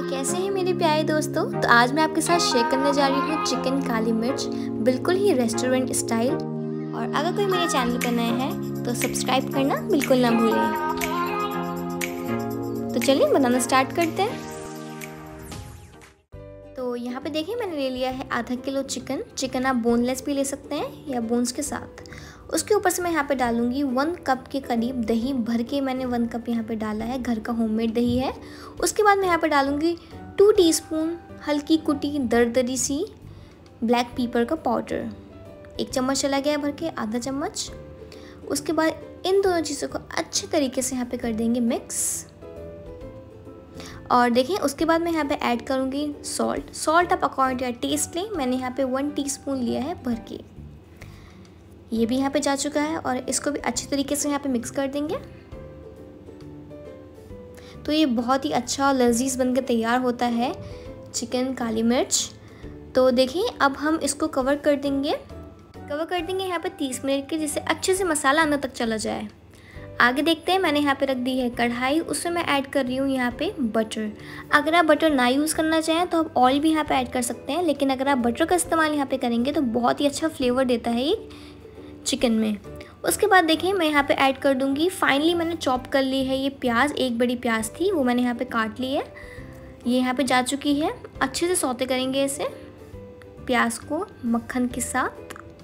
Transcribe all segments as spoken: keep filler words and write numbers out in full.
कैसे हैं मेरे प्यारे दोस्तों। तो आज मैं आपके साथ शेयर करने जा रही हूँ चिकन काली मिर्च, बिल्कुल ही रेस्टोरेंट स्टाइल। और अगर कोई मेरे चैनल पर नया है तो सब्सक्राइब करना बिल्कुल ना भूलें। तो चलिए बनाना स्टार्ट करते हैं। तो यहाँ पे देखिए मैंने ले लिया है आधा किलो चिकन। चिकन आप बोनलेस भी ले सकते हैं या बोन्स के साथ। उसके ऊपर से मैं यहाँ पे डालूंगी वन कप के करीब दही भर के। मैंने वन कप यहाँ पे डाला है, घर का होममेड दही है। उसके बाद मैं यहाँ पे डालूंगी टू टीस्पून हल्की कुटी दरदरी सी ब्लैक पेपर का पाउडर। एक चम्मच चला गया भर के, आधा चम्मच। उसके बाद इन दोनों चीज़ों को अच्छे तरीके से यहाँ पे कर देंगे मिक्स। और देखिए उसके बाद मैं यहाँ पे ऐड करूँगी सॉल्ट। सॉल्ट आप अकॉर्डिंग टू टेस्ट लें। मैंने यहाँ पे वन टीस्पून लिया है भर के। ये भी यहाँ पे जा चुका है और इसको भी अच्छे तरीके से यहाँ पे मिक्स कर देंगे। तो ये बहुत ही अच्छा और लजीज बनकर तैयार होता है चिकन काली मिर्च। तो देखिए अब हम इसको कवर कर देंगे कवर कर देंगे यहाँ पे तीस मिनट के, जिससे अच्छे से मसाला अंदर तक चला जाए। आगे देखते हैं। मैंने यहाँ पे रख दी है कढ़ाई, उसमें मैं ऐड कर रही हूँ यहाँ पे बटर। अगर आप बटर ना यूज़ करना चाहें तो आप ऑयल भी यहाँ पे ऐड कर सकते हैं, लेकिन अगर आप बटर का इस्तेमाल यहाँ पे करेंगे तो बहुत ही अच्छा फ्लेवर देता है ये चिकन में। उसके बाद देखिए मैं यहाँ पे ऐड कर दूँगी, फाइनली मैंने चॉप कर ली है ये प्याज। एक बड़ी प्याज थी वो मैंने यहाँ पे काट ली है। ये यहाँ पे जा चुकी है। अच्छे से सौते करेंगे इसे, प्याज को मक्खन के साथ।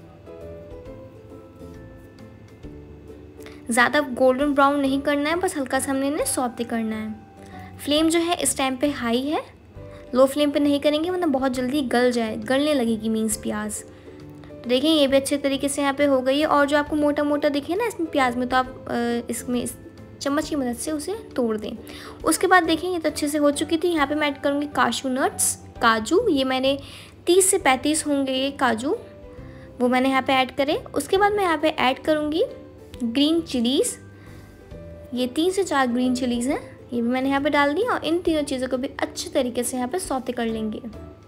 ज़्यादा गोल्डन ब्राउन नहीं करना है, बस हल्का सा हमने इन्हें सौते करना है। फ्लेम जो है इस टाइम पे हाई है, लो फ्लेम पे नहीं करेंगे वरना बहुत जल्दी गल जाए गलने लगेगी मीन्स प्याज। तो देखिए ये भी अच्छे तरीके से यहाँ पे हो गई है। और जो आपको मोटा मोटा दिखे ना इसमें प्याज में, तो आप इसमें इस चम्मच की मदद से उसे तोड़ दें। उसके बाद देखिए ये तो अच्छे से हो चुकी थी। यहाँ पे मैं ऐड करूँगी काजू नट्स, काजू। ये मैंने तीस से पैंतीस होंगे ये काजू, वो मैंने यहाँ पे ऐड करे। उसके बाद मैं यहाँ पे ऐड करूँगी ग्रीन चिलीज़। ये तीन से चार ग्रीन चिलीज़ हैं, ये भी मैंने यहाँ पे डाल दी। और इन तीनों चीज़ों को भी अच्छे तरीके से यहाँ पे सौते कर लेंगे।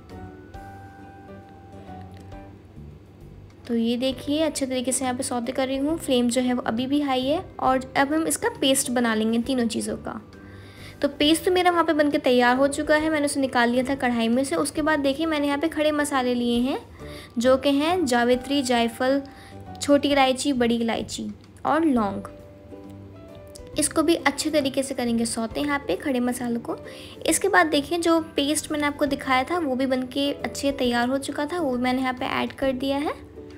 तो ये देखिए अच्छे तरीके से यहाँ पे सौते कर रही हूँ। फ्लेम जो है वो अभी भी हाई है। और अब हम इसका पेस्ट बना लेंगे तीनों चीज़ों का। तो पेस्ट तो मेरा वहाँ पे बनके तैयार हो चुका है, मैंने उसे निकाल लिया था कढ़ाई में से। उसके बाद देखिए मैंने यहाँ पे खड़े मसाले लिए हैं, जो कि हैं जावित्री, जायफल, छोटी इलायची, बड़ी इलायची और लौंग। इसको भी अच्छे तरीके से करेंगे सौते यहाँ पे खड़े मसालों को। इसके बाद देखिए जो पेस्ट मैंने आपको दिखाया था वो भी बनके अच्छे तैयार हो चुका था, वो मैंने यहाँ पे ऐड कर दिया है।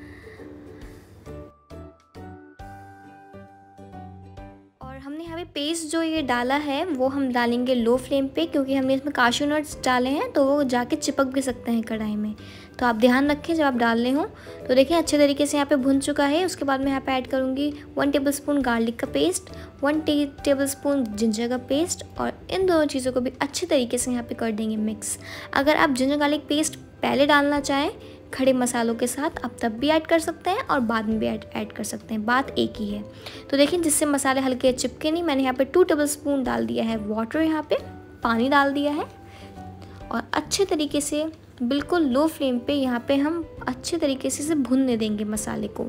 और हमने यहाँ पे पेस्ट जो ये डाला है वो हम डालेंगे लो फ्लेम पे, क्योंकि हमने इसमें काजू नट्स डाले हैं तो वो जाके चिपक भी सकते हैं कढ़ाई में। तो आप ध्यान रखें जब आप डाल रहे हो। तो देखिए अच्छे तरीके से यहाँ पे भुन चुका है। उसके बाद मैं यहाँ पे ऐड करूँगी वन टेबलस्पून गार्लिक का पेस्ट, वन टेबलस्पून जिंजर का पेस्ट। और इन दोनों चीज़ों को भी अच्छे तरीके से यहाँ पे कर देंगे मिक्स। अगर आप जिंजर गार्लिक पेस्ट पहले डालना चाहें खड़े मसालों के साथ, आप तब भी ऐड कर सकते हैं और बाद में भी ऐड ऐड कर सकते हैं, बात एक ही है। तो देखिए जिससे मसाले हल्के चिपके नहीं, मैंने यहाँ पे टू टेबलस्पून डाल दिया है वाटर, यहाँ पे पानी डाल दिया है। और अच्छे तरीके से बिल्कुल लो फ्लेम पे यहाँ पे हम अच्छे तरीके से इसे भुनने देंगे मसाले को।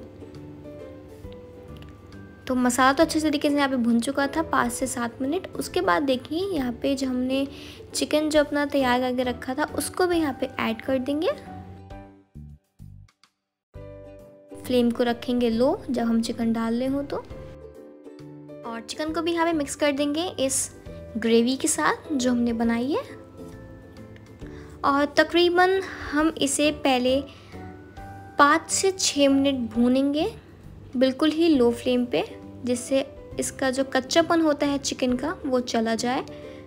तो मसाला तो अच्छे तरीके से यहाँ पे भुन चुका था पाँच से सात मिनट। उसके बाद देखिए यहाँ पे जो हमने चिकन जो अपना तैयार करके रखा था उसको भी यहाँ पे ऐड कर देंगे। फ्लेम को रखेंगे लो जब हम चिकन डाल रहे हो तो। और चिकन को भी यहाँ पे मिक्स कर देंगे इस ग्रेवी के साथ जो हमने बनाई है। और तकरीबन हम इसे पहले पाँच से छः मिनट भूनेंगे बिल्कुल ही लो फ्लेम पे, जिससे इसका जो कच्चापन होता है चिकन का वो चला जाए।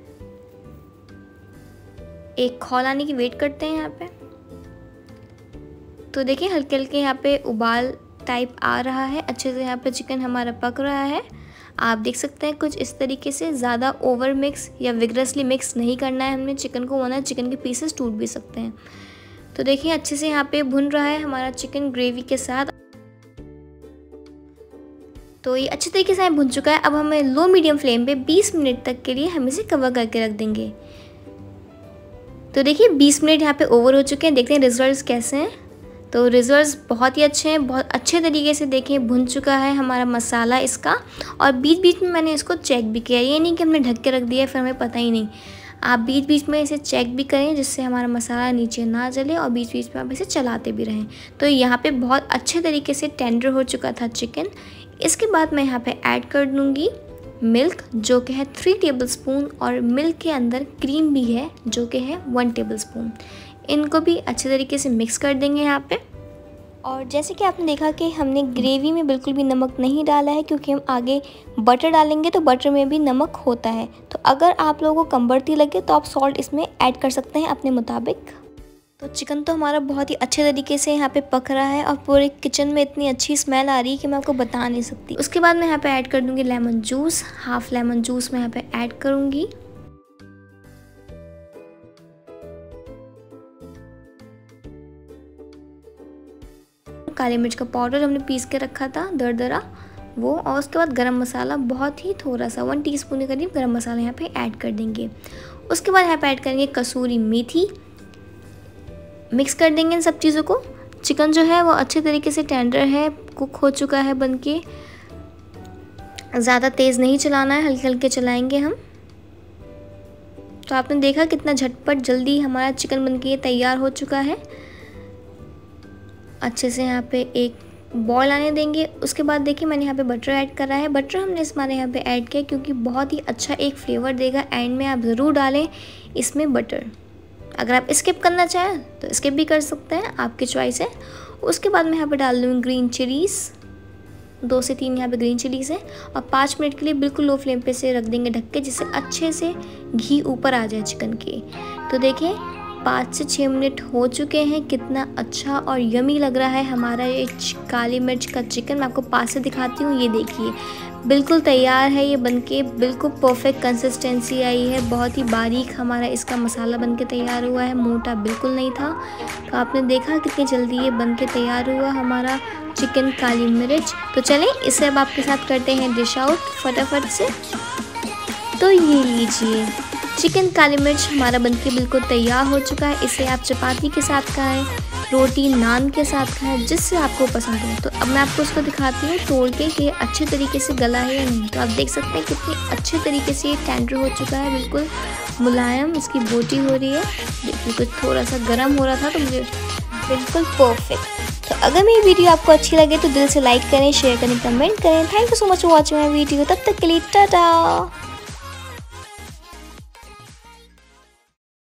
एक खौल आने की वेट करते हैं यहाँ पे। तो देखिए हल्के हल्के यहाँ पे उबाल टाइप आ रहा है, अच्छे से यहाँ पे चिकन हमारा पक रहा है। आप देख सकते हैं कुछ इस तरीके से, ज़्यादा ओवर मिक्स या विगरसली मिक्स नहीं करना है हमने चिकन को, वरना चिकन के पीसेस टूट भी सकते हैं। तो देखिए अच्छे से यहाँ पे भुन रहा है हमारा चिकन ग्रेवी के साथ। तो ये अच्छे तरीके से भुन चुका है। अब हमें लो मीडियम फ्लेम पे बीस मिनट तक के लिए हम इसे कवर करके रख देंगे। तो देखिए बीस मिनट यहाँ पे ओवर हो चुके हैं। देखते हैं रिजल्ट्स कैसे हैं। तो रिजल्ट्स बहुत ही अच्छे हैं, बहुत अच्छे तरीके से देखें भुन चुका है हमारा मसाला इसका। और बीच बीच में मैंने इसको चेक भी किया, ये नहीं कि हमने ढक के रख दिया फिर हमें पता ही नहीं। आप बीच बीच में इसे चेक भी करें जिससे हमारा मसाला नीचे ना जले और बीच बीच में आप इसे चलाते भी रहें। तो यहाँ पे बहुत अच्छे तरीके से टेंडर हो चुका था चिकन। इसके बाद मैं यहाँ पे ऐड कर दूँगी मिल्क, जो कि है थ्री टेबलस्पून, और मिल्क के अंदर क्रीम भी है जो कि है वन टेबलस्पून। इनको भी अच्छे तरीके से मिक्स कर देंगे यहाँ पे। और जैसे कि आपने देखा कि हमने ग्रेवी में बिल्कुल भी नमक नहीं डाला है, क्योंकि हम आगे बटर डालेंगे तो बटर में भी नमक होता है। तो अगर आप लोगों को कम बढ़ती लगे तो आप सॉल्ट इसमें ऐड कर सकते हैं अपने मुताबिक। तो चिकन तो हमारा बहुत ही अच्छे तरीके से यहाँ पे पक रहा है और पूरे किचन में इतनी अच्छी स्मेल आ रही है कि मैं आपको बता नहीं सकती। उसके बाद मैं यहाँ पे ऐड कर दूँगी lemon juice. Half lemon juice मैं यहाँ पे ऐड करूँगी। काली मिर्च का पाउडर हमने पीस के रखा था दरदरा वो, और उसके बाद गरम मसाला बहुत ही थोड़ा सा वन टीस्पून के करीब गरम मसाला यहाँ पे ऐड कर देंगे। उसके बाद यहाँ पे ऐड करेंगे कसूरी मेथी। मिक्स कर देंगे इन सब चीज़ों को। चिकन जो है वो अच्छे तरीके से टेंडर है, कुक हो चुका है बन के। ज़्यादा तेज़ नहीं चलाना है, हल्के हल्के चलाएंगे हम। तो आपने देखा कितना झटपट जल्दी हमारा चिकन बन के तैयार हो चुका है। अच्छे से यहाँ पे एक बॉईल आने देंगे। उसके बाद देखिए मैंने यहाँ पे बटर ऐड करा है। बटर हमने इस हमारे यहाँ पे ऐड किया क्योंकि बहुत ही अच्छा एक फ्लेवर देगा। एंड में आप ज़रूर डालें इसमें बटर। अगर आप स्किप करना चाहें तो स्किप भी कर सकते हैं, आपकी चॉइस है। उसके बाद मैं यहाँ पे डाल दूँगी ग्रीन चिलीज़, दो से तीन यहाँ पे ग्रीन चिलीज़ है, और पाँच मिनट के लिए बिल्कुल लो फ्लेम पे से रख देंगे ढक के, जिससे अच्छे से घी ऊपर आ जाए चिकन के। तो देखिए पाँच से छः मिनट हो चुके हैं। कितना अच्छा और यमी लग रहा है हमारा ये काली मिर्च का चिकन। मैं आपको पास से दिखाती हूँ। ये देखिए बिल्कुल तैयार है ये बनके, बिल्कुल परफेक्ट कंसिस्टेंसी आई है। बहुत ही बारीक हमारा इसका मसाला बनके तैयार हुआ है, मोटा बिल्कुल नहीं था। तो आपने देखा कितनी जल्दी ये बनके तैयार हुआ हमारा चिकन काली मिर्च। तो चलें इसे अब आपके साथ करते हैं डिश आउट फटाफट से। तो ये लीजिए चिकन काली मिर्च हमारा बनके बिल्कुल तैयार हो चुका है। इसे आप चपाती के साथ खाएं, रोटी नान के साथ खाएं, जिससे आपको पसंद है। तो अब मैं आपको उसको दिखाती हूँ तोड़ के कि अच्छे तरीके से गला है या नहीं। तो आप देख सकते हैं कितनी अच्छे तरीके से ये टेंडर हो चुका है, बिल्कुल मुलायम इसकी बोटी हो रही है। देखिए कुछ थोड़ा सा गर्म हो रहा था तो मुझे बिल्कुल परफेक्ट। तो अगर मेरी वीडियो आपको अच्छी लगे तो दिल से लाइक करें, शेयर करें, कमेंट करें। Thank you so much for watching my video. तब तक के लिए टाटा।